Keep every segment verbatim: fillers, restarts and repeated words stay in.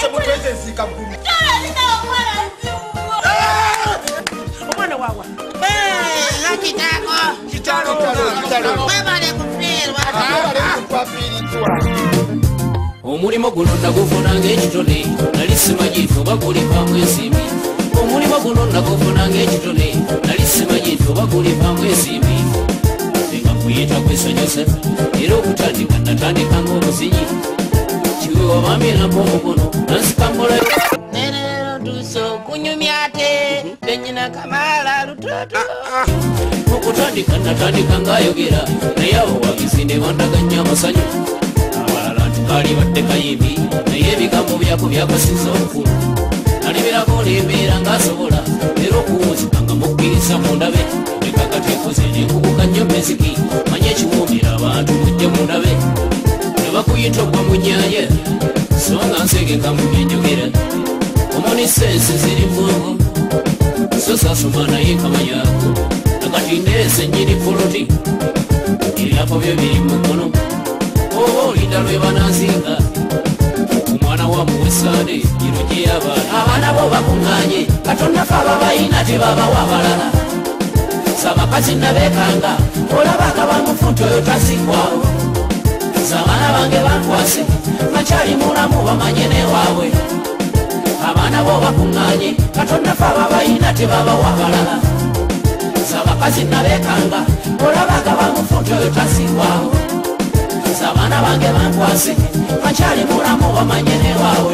se mutweze zika mkuru. Omwana wawa. Eh, na kitako. Kitalo, kitalo, kitalo. Mwebale kufirwa. Mwebale kufafiritwa. Omulimo guno nagufuna ng'ekitone nali simanyi nti oba guli pamu ensimbi. Omulimo guno nagufuna ng'ekitone nali simanyi nti oba guli pamu ensimbi. Nga kuyita kwesanyusa era okutandika natandika ng'omuzinyi. Kiwe wabambirako omukono nansikamula. Nerero tuso kunyumya ate benyina kamala lutoto. Okutandika natandika ng'ayogera naye abo wagizi ne bandaganya amasanyu. Kali badde kayimbi naye ebigambo byako byakasiza obukulu nalibirako olembeera ng'asobola era okuwunzika nga mukkiriza mundabe ekakatekoze nenkubuka nnyo meziki manye ekiwuumira abantu mujje mundabe ne bakuyita ogwa mu nnyanja so nga nsegeka mu byenjogera omoni sensi ziri vungu so sasoma naye kamanyako nakati ndeese nnyini poloti ebyako byo biri mu mukono olinda lwe banazinga omwana wa muwesande gino gye abaana abaana bo bakuŋŋaanye katonda fe ababayina tebabawa balala sabakazi nabekanga olabanga bamufunta oyo tazikwawo sabaana bange bankwase bakyali mulamu bamanye newaabwe abaana bo bakuŋŋaanye katonda fe ababayina tebabawa balala sabakazi nabekanga olabanga bamufunta oyo tazikwawo Sabana bange bankwase bakyali mulamu bamanye newaabwe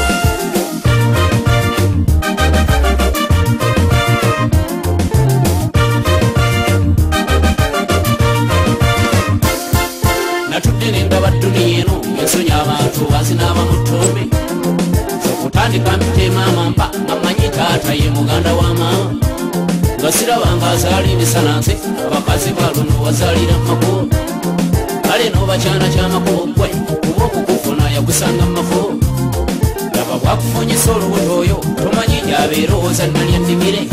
natudde nendaba dduniya eno ensonya abantu bazinaaba mu ttombe okutandika mpite maama mpa nga mmanyi taata ye muganda wa maama nga sirabanga azaala emisana nze abakazi baluno wazaalira makubo kale n'obakyana kyamakubo gwe kuba okukufuna yakusanga mu makubo laba bwakufunyisa olubuto oyo tomanyi gyabeerowooza nalya nnimire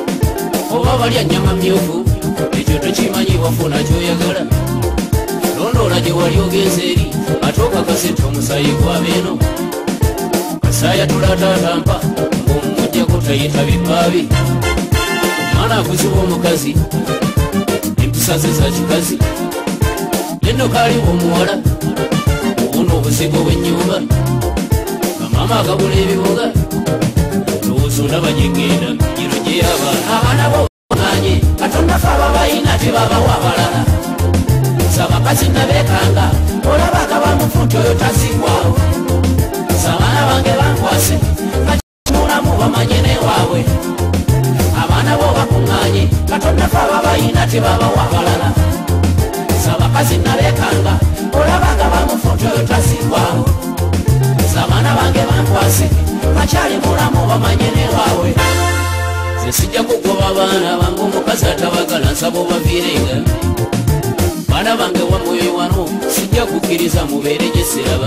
oba balya nnyama myufu ekyo tokimanyi wafuna kyoyagala londoola gye wali ogenza eri ate okakase nti omusayi gwabeeno kasaaya tulataatampa ng'omumuggyako tayita bibaabi omwana akuziba omukazi empisa ze za kikazi neno kaliwo omuwala obuna obuzigo bw'ennyumba nga maama agabula ebibuga lowooza olaba gye ŋŋenda giro gye abaana abaana bo baŋŋaanye katonda fe ababayina tebabawa balala sabakazi nabekanga olabanga bamufunta oyo tazikwawo sabaana bange bankwase bakimulamu bamanye newaabwe abaana bo bakuŋŋaanye katonda fe ababayina tebabawa balala sabakazi nabekanga olabanga bamufunta oyo tazikwawo sabaana bange bankwase bakyali mulamu bamanye newaabwe ze sijja kugoba abaana bange omukazi atabagala nsaba obaviirenga baana bange wamwoyo wano sijja kukkiriza mubeere gye siraba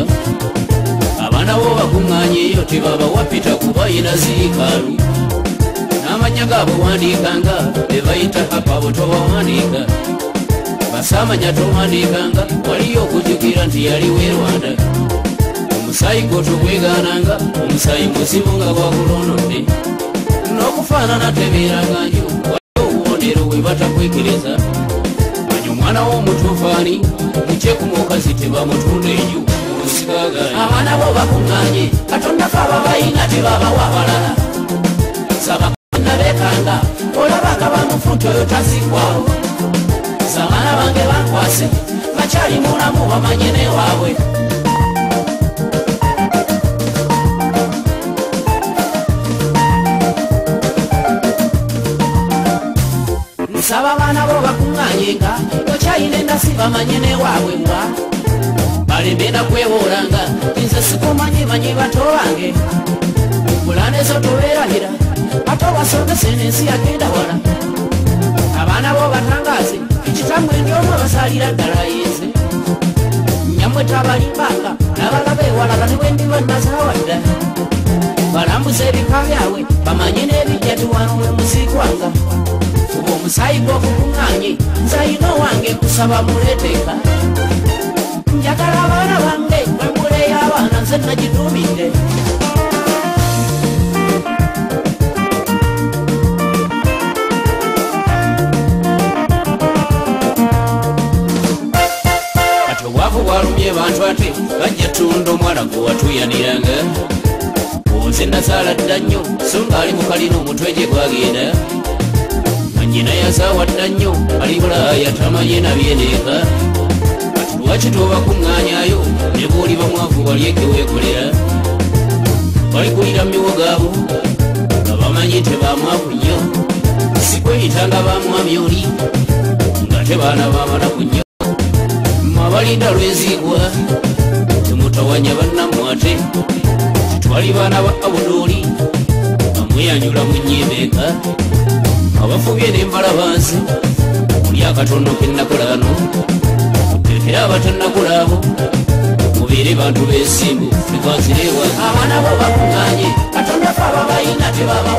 abaana bo bakuŋŋaanye eyo tebabawa pita kubayina ziikaalu n'amanya gaabwe wandiikanga be bayita hapabo tobawandiika basamanya towandiikanga waliyo okujjukira nti yali w'e Rwanda omusaayi gwo togwegaananga omusaayi muzibu nga gwakulonodde n'okufaanana tebeeranga nju waliyo obubonero bwe batakwekiriza manya omwana w'omutuufaani mukye ku mukazi tebamutunda enju olusigagaani abaana bo bakuŋŋaanye katonda fe ababayina tebabawa balala sabakazi nabekanga olabanga bamufunta oyo tazikwawo sabaana bange bankwase bakyali mulamu bamanye newaabwe nsaba abaana bo bakuŋŋaanye nga tokyayina endasi bamanye newaabwe nga balembe nakwewoolanga nze sikumanyi manyi bato bange pulaani ezo tobeerabira ate owasomese n'ensi yagenda wala abaana bo batangaaze ekitamwe ndyomu basalira ddala yeze nyammwe tabalimbanga n'abalaba ewalala ne bwendiba nazaawadda balambuza ebika byabwe bamanye n'ebijja tuwanwe muzikwanga fuba omusaayi gw'okukuŋŋaanye nzayina owange nkusaba muleeteeka njagala abaana bange bwe muleeyo abaana nze nagituumidde bamanye bantu ate bajja tunda omwana gwe watuyaniranga oze nazaala dda nnyo so ng'ali mu kalina omutwe gye gwagenda manyina yazaawa dda nnyo ali bulaaya tamanye nabyeneeka ati lwaki tobakuŋŋaanyayo ne booli bamwavu balyeke weekolera baligulira miwogaabo nga bamanyi tebamwavu nnyo sikweyitanga bamwami oli nga tebaana bamalaku nnyo mabalinda lweziigwa temutawanya bannamwate titwali baana ba abudooli bamweyanyula mu nnyimbeeka abafubye n'embalabansi muli akatondo k'ennakulano muteekera abatannakulaabo mubeere bantu b'esimbu tekwazireewa abaana bo bakuŋŋaanye katonda fe ababayina tebaba